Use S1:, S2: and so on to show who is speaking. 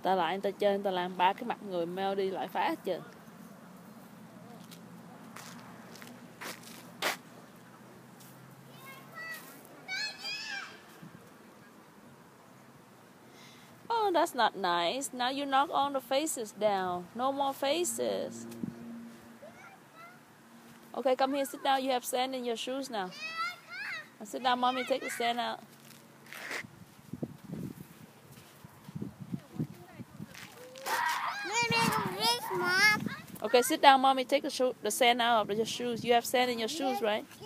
S1: Ta lại người ta chơi, người ta làm ba cái mặt người mèo đi lại phá hết trơn. Oh, that's not nice. Now you knock all the faces down. No more faces. Okay, come here, sit down. You have sand in your shoes now. Now sit down, mommy, take the sand out. Okay, sit down, mommy. Take the sand out of your shoes. You have sand in your shoes, right?